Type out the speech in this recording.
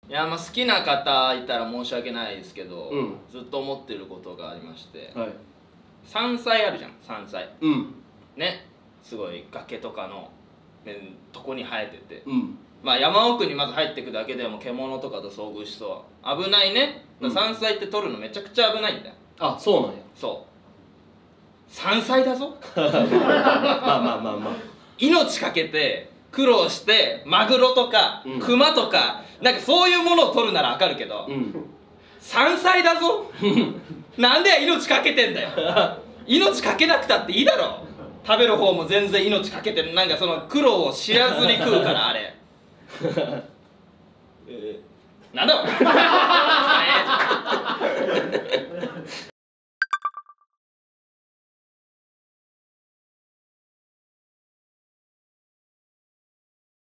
いや、まあ好きな方いたら申し訳ないですけど、 うんずっと思ってることがありまして、 はい。 山菜あるじゃん、山菜うんね、すごい崖とかの、ね、とこに生えてて、 うんまあ山奥にまず入ってくだけでも獣とかと遭遇しそう危ないね。山菜って取るのめちゃくちゃ危ないんだよ。 あ、そうなんや。 そう山菜だぞまあまあまあまあ。 命かけて苦労してマグロとか、クマとかなんかそういうものを取るならわかるけど、山菜だぞなんで命かけてんだよ命かけなくたっていいだろ。食べる方も全然命かけてる。なんかその苦労を知らずに食うからあれなんだお前